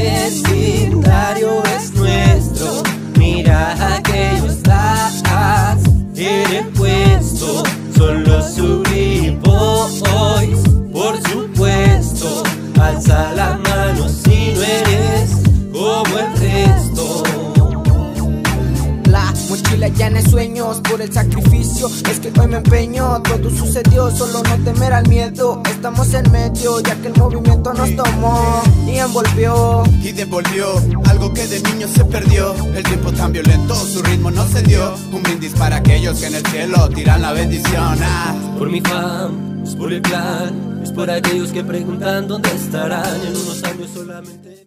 vecindario es nuestro. Mira aquellos estás en el puesto, solo subimos hoy, por supuesto. Alza la mano si no eres como el resto. La mochila llena de sueños por el sacrificio. Es que hoy me empeño, todo sucedió, solo no temer al miedo. Estamos en medio, ya que el movimiento nos tomó y envolvió. Y devolvió algo que de niño se perdió. El tiempo tan violento, su ritmo no se dio. Un brindis para aquellos que en el cielo tiran la bendición. Por mi fam, es por el clan, es por aquellos que preguntan dónde estarán en unos años solamente.